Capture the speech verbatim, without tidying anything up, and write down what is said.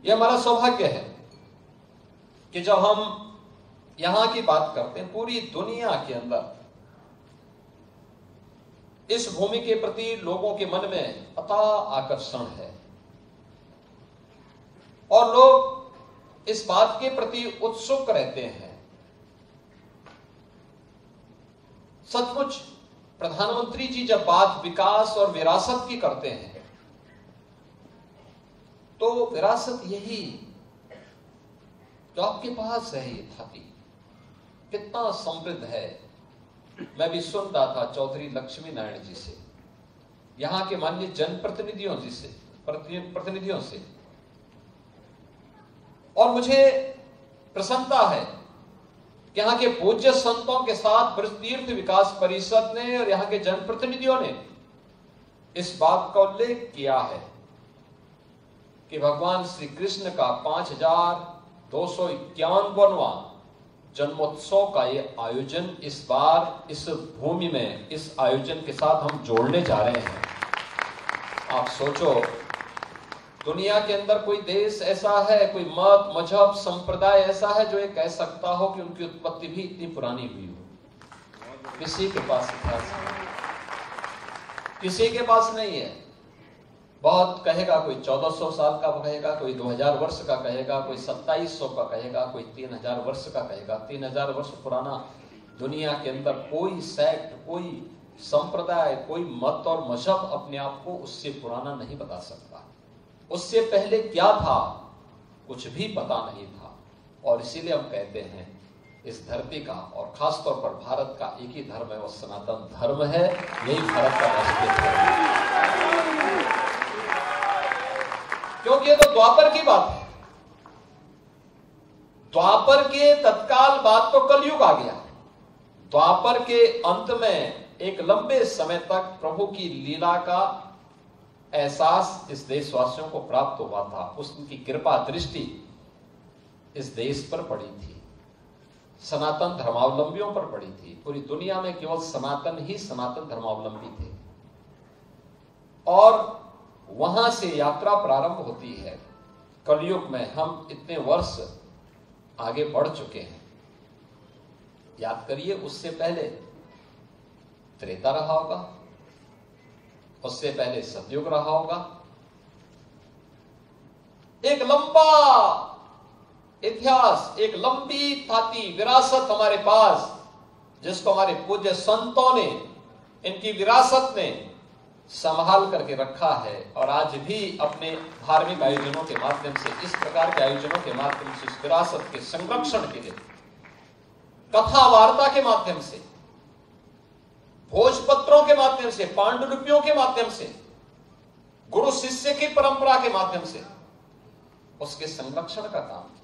यह हमारा सौभाग्य है कि जब हम यहां की बात करते हैं, पूरी दुनिया के अंदर इस भूमि के प्रति लोगों के मन में अथाह आकर्षण है और लोग इस बात के प्रति उत्सुक रहते हैं। सचमुच प्रधानमंत्री जी जब बात विकास और विरासत की करते हैं तो विरासत यही जो आपके पास है, ये धरती कितना समृद्ध है। मैं भी सुन रहा था चौधरी लक्ष्मी नारायण जी से, यहां के माननीय जनप्रतिनिधियों जी से प्रतिनिधियों से, और मुझे प्रसन्नता है कि यहाँ के पूज्य संतों के साथ ब्रजतीर्थ विकास परिषद ने और यहाँ के जनप्रतिनिधियों ने इस बात का उल्लेख किया है कि भगवान श्री कृष्ण का पांच हजार दो सौ इक्यावनवा जन्मोत्सव का ये आयोजन इस बार इस भूमि में इस आयोजन के साथ हम जोड़ने जा रहे हैं। आप सोचो, दुनिया के अंदर कोई देश ऐसा है, कोई मत मजहब संप्रदाय ऐसा है जो ये कह सकता हो कि उनकी उत्पत्ति भी इतनी पुरानी हुई हो? किसी के पास इतिहास नहीं, किसी के पास नहीं है। बहुत कहेगा, कोई चौदह सौ साल का कहेगा, कोई दो हजार वर्ष का कहेगा, कोई सत्ताईस सौ का कहेगा, कोई तीन हजार वर्ष का कहेगा। तीन हजार वर्ष पुराना दुनिया के अंदर कोई सेक्ट, कोई संप्रदाय, कोई मत और मजहब अपने आप को उससे पुराना नहीं बता सकता। उससे पहले क्या था कुछ भी पता नहीं था। और इसीलिए हम कहते हैं इस धरती का और खासतौर पर भारत का एक ही धर्म है, वो सनातन धर्म है। यही भारत का राष्ट्रीय धर्म है, क्योंकि ये तो द्वापर की बात है। द्वापर के तत्काल बाद तो कलयुग आ गया। द्वापर के अंत में एक लंबे समय तक प्रभु की लीला का एहसास इस देशवासियों को प्राप्त हुआ था। उसकी कृपा दृष्टि इस देश पर पड़ी थी, सनातन धर्मावलंबियों पर पड़ी थी। पूरी दुनिया में केवल सनातन ही सनातन धर्मावलंबी थे और वहां से यात्रा प्रारंभ होती है। कलयुग में हम इतने वर्ष आगे बढ़ चुके हैं। याद करिए, उससे पहले त्रेता रहा होगा, उससे पहले सतयुग रहा होगा। एक लंबा इतिहास, एक लंबी थाती विरासत हमारे पास, जिसको हमारे पूज्य संतों ने, इनकी विरासत ने संभाल करके रखा है। और आज भी अपने धार्मिक आयोजनों के माध्यम से, इस प्रकार के आयोजनों के माध्यम से, इस विरासत के संरक्षण के लिए, कथा वार्ता के माध्यम से, भोजपत्रों के माध्यम से, पांडुलिपियों के माध्यम से, गुरु शिष्य की परंपरा के माध्यम से उसके संरक्षण का काम किया।